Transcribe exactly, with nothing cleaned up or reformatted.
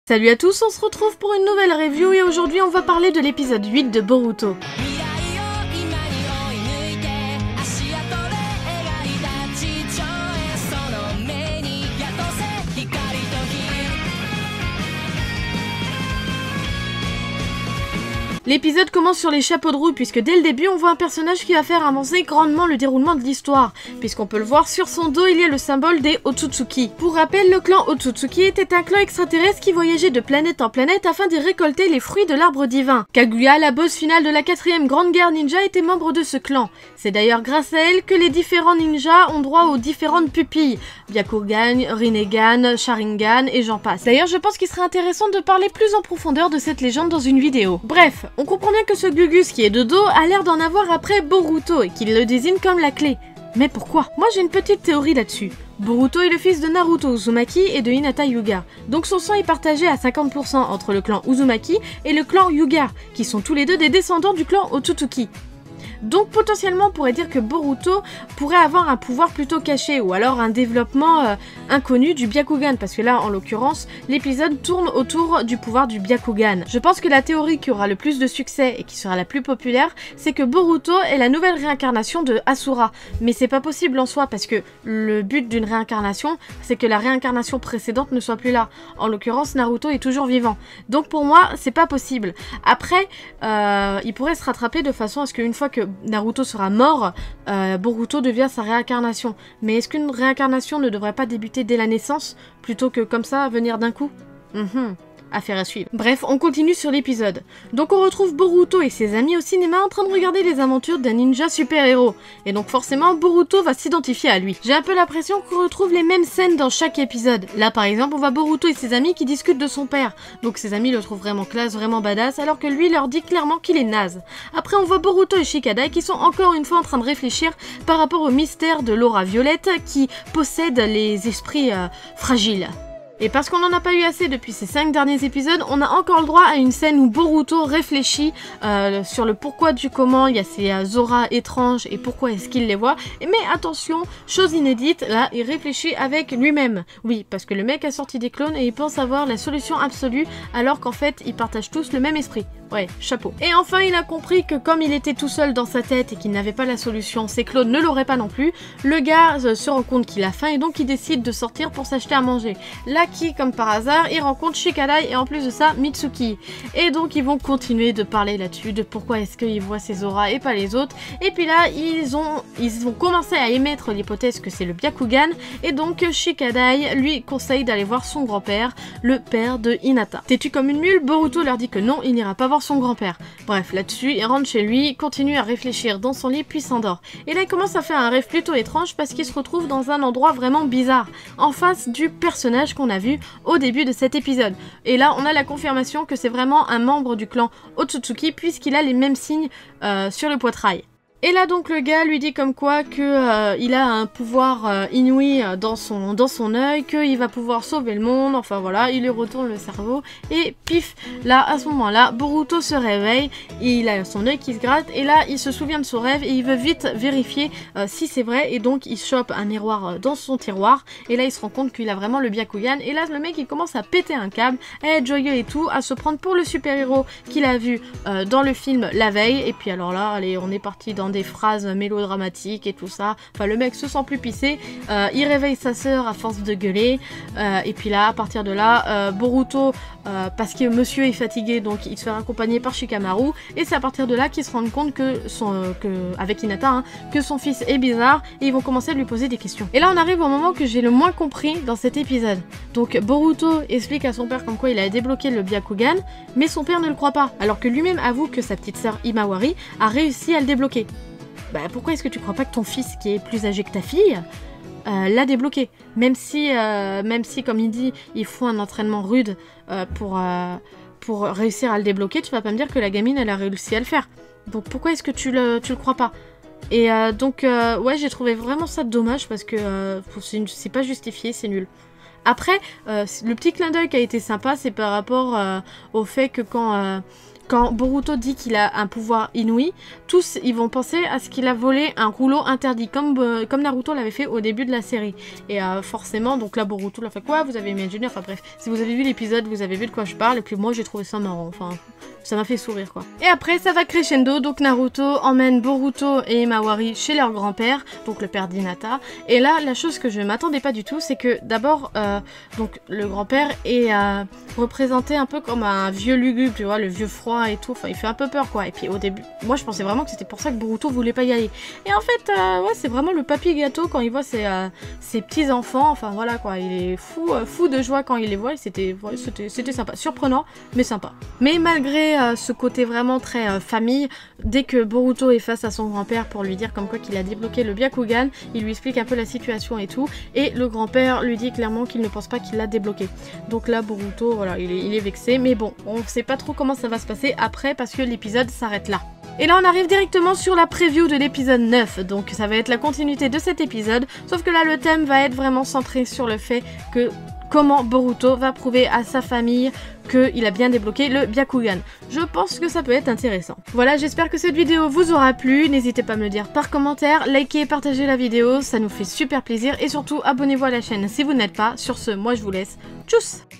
Salut à tous, on se retrouve pour une nouvelle review et aujourd'hui on va parler de l'épisode huit de Boruto. L'épisode commence sur les chapeaux de roue puisque dès le début on voit un personnage qui va faire avancer grandement le déroulement de l'histoire, puisqu'on peut le voir sur son dos il y a le symbole des Otsutsuki. Pour rappel, le clan Otsutsuki était un clan extraterrestre qui voyageait de planète en planète afin d'y récolter les fruits de l'arbre divin. Kaguya, la boss finale de la quatrième grande guerre ninja, était membre de ce clan. C'est d'ailleurs grâce à elle que les différents ninjas ont droit aux différentes pupilles, Byakugan, Rinnegan, Sharingan et j'en passe. D'ailleurs je pense qu'il serait intéressant de parler plus en profondeur de cette légende dans une vidéo. Bref, on comprend bien que ce Gugus qui est de dos a l'air d'en avoir après Boruto et qu'il le désigne comme la clé. Mais pourquoi? Moi j'ai une petite théorie là-dessus. Boruto est le fils de Naruto Uzumaki et de Hinata Hyuga, donc son sang est partagé à cinquante pour cent entre le clan Uzumaki et le clan Hyuga, qui sont tous les deux des descendants du clan Otsutsuki. Donc potentiellement on pourrait dire que Boruto pourrait avoir un pouvoir plutôt caché ou alors un développement euh, inconnu du Byakugan, parce que là en l'occurrence l'épisode tourne autour du pouvoir du Byakugan. Je pense que la théorie qui aura le plus de succès et qui sera la plus populaire, c'est que Boruto est la nouvelle réincarnation de Asura, mais c'est pas possible en soi parce que le but d'une réincarnation c'est que la réincarnation précédente ne soit plus là. En l'occurrence Naruto est toujours vivant, donc pour moi c'est pas possible. Après euh, il pourrait se rattraper de façon à ce qu'une fois que Naruto sera mort, euh, Boruto devient sa réincarnation. Mais est-ce qu'une réincarnation ne devrait pas débuter dès la naissance, plutôt que comme ça venir d'un coup? Mmh. Affaire à suivre. Bref, on continue sur l'épisode. Donc on retrouve Boruto et ses amis au cinéma en train de regarder les aventures d'un ninja super-héros. Et donc forcément, Boruto va s'identifier à lui. J'ai un peu l'impression qu'on retrouve les mêmes scènes dans chaque épisode. Là par exemple, on voit Boruto et ses amis qui discutent de son père. Donc ses amis le trouvent vraiment classe, vraiment badass, alors que lui leur dit clairement qu'il est naze. Après on voit Boruto et Shikadai qui sont encore une fois en train de réfléchir par rapport au mystère de l'aura violette qui possède les esprits euh, fragiles. Et parce qu'on n'en a pas eu assez depuis ces cinq derniers épisodes, on a encore le droit à une scène où Boruto réfléchit euh, sur le pourquoi du comment, il y a ces euh, auras étranges et pourquoi est-ce qu'il les voit. Mais attention, chose inédite, là il réfléchit avec lui-même. Oui, parce que le mec a sorti des clones et il pense avoir la solution absolue alors qu'en fait ils partagent tous le même esprit. Ouais, chapeau. Et enfin il a compris que comme il était tout seul dans sa tête et qu'il n'avait pas la solution, ses clones ne l'auraient pas non plus, le gars euh, se rend compte qu'il a faim et donc il décide de sortir pour s'acheter à manger. Là qui, comme par hasard, il rencontre Shikadai et en plus de ça, Mitsuki. Et donc ils vont continuer de parler là-dessus, de pourquoi est-ce qu'ils voient ces auras et pas les autres. Et puis là, ils ont, ils vont commencer à émettre l'hypothèse que c'est le Byakugan. Et donc Shikadai lui conseille d'aller voir son grand-père, le père de Hinata. Têtu comme une mule, Boruto leur dit que non, il n'ira pas voir son grand-père. Bref, là-dessus, il rentre chez lui, continue à réfléchir dans son lit, puis s'endort. Et là, il commence à faire un rêve plutôt étrange parce qu'il se retrouve dans un endroit vraiment bizarre, en face du personnage qu'on a vu au début de cet épisode. Et là, on a la confirmation que c'est vraiment un membre du clan Otsutsuki puisqu'il a les mêmes signes euh, sur le poitrail. Et là donc le gars lui dit comme quoi que euh, il a un pouvoir euh, inouï dans son, dans son œil, qu'il va pouvoir sauver le monde, enfin voilà, il lui retourne le cerveau et pif, là à ce moment-là, Boruto se réveille, il a son œil qui se gratte et là il se souvient de son rêve et il veut vite vérifier euh, si c'est vrai et donc il chope un miroir dans son tiroir et là il se rend compte qu'il a vraiment le Byakugan et là le mec il commence à péter un câble, à être joyeux et tout, à se prendre pour le super-héros qu'il a vu euh, dans le film la veille et puis alors là, allez, on est parti dans des phrases mélodramatiques et tout ça. Enfin, le mec se sent plus pissé. Euh, il réveille sa sœur à force de gueuler. Euh, et puis là, à partir de là, euh, Boruto, euh, parce que monsieur est fatigué, donc il se fait accompagner par Shikamaru. Et c'est à partir de là qu'ils se rendent compte que son, euh, que, avec Hinata, hein, que son fils est bizarre. Et ils vont commencer à lui poser des questions. Et là, on arrive au moment que j'ai le moins compris dans cet épisode. Donc, Boruto explique à son père comme quoi il a débloqué le Byakugan, mais son père ne le croit pas. Alors que lui-même avoue que sa petite sœur Himawari a réussi à le débloquer. Bah pourquoi est-ce que tu crois pas que ton fils, qui est plus âgé que ta fille, euh, l'a débloqué? Même si, euh, même si, comme il dit, il faut un entraînement rude euh, pour, euh, pour réussir à le débloquer, tu vas pas me dire que la gamine, elle a réussi à le faire. Donc pourquoi est-ce que tu le, tu le crois pas? Et euh, donc, euh, ouais, j'ai trouvé vraiment ça dommage parce que euh, c'est pas justifié, c'est nul. Après, euh, le petit clin d'œil qui a été sympa, c'est par rapport euh, au fait que quand... Euh, quand Boruto dit qu'il a un pouvoir inouï, tous ils vont penser à ce qu'il a volé un rouleau interdit, comme, euh, comme Naruto l'avait fait au début de la série. Et euh, forcément, donc là Boruto l'a fait quoi? Vous avez imaginé, enfin bref, si vous avez vu l'épisode, vous avez vu de quoi je parle, et puis moi j'ai trouvé ça marrant, enfin... Ça m'a fait sourire quoi. Et après ça va crescendo, donc Naruto emmène Boruto et Imawari chez leur grand-père, donc le père d'Hinata. Et là la chose que je m'attendais pas du tout, c'est que d'abord euh, donc le grand-père est euh, représenté un peu comme un vieux lugubre, tu vois, le vieux froid et tout, enfin il fait un peu peur quoi. Et puis au début, moi je pensais vraiment que c'était pour ça que Boruto voulait pas y aller. Et en fait, euh, ouais c'est vraiment le papy gâteau quand il voit ses, euh, ses petits enfants, enfin voilà quoi, il est fou, euh, fou de joie quand il les voit, c'était ouais, c'était sympa, surprenant mais sympa. Mais malgré euh, ce côté vraiment très euh, famille, dès que Boruto est face à son grand-père pour lui dire comme quoi qu'il a débloqué le Byakugan, il lui explique un peu la situation et tout, et le grand-père lui dit clairement qu'il ne pense pas qu'il l'a débloqué. Donc là Boruto, voilà, il est, il est vexé, mais bon, on sait pas trop comment ça va se passer après parce que l'épisode s'arrête là. Et là on arrive directement sur la preview de l'épisode neuf, donc ça va être la continuité de cet épisode, sauf que là le thème va être vraiment centré sur le fait que comment Boruto va prouver à sa famille qu'il a bien débloqué le Byakugan. Je pense que ça peut être intéressant. Voilà, j'espère que cette vidéo vous aura plu. N'hésitez pas à me le dire par commentaire, likez et partagez la vidéo, ça nous fait super plaisir. Et surtout, abonnez-vous à la chaîne si vous n'êtes pas. Sur ce, moi je vous laisse. Tchuss!